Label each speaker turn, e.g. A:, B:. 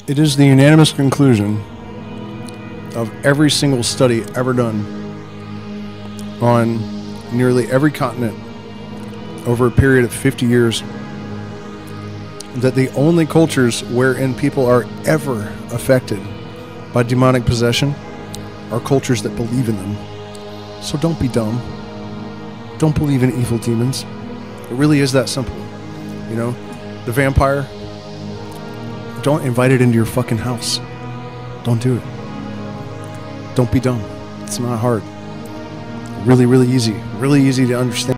A: It is the unanimous conclusion of every single study ever done on nearly every continent over a period of 50 years that the only cultures wherein people are ever affected by demonic possession are cultures that believe in them. So don't be dumb. Don't believe in evil demons. It really is that simple. You know, the vampire, don't invite it into your fucking house. Don't do it. Don't be dumb. It's not hard. Really, really easy. Really easy to understand.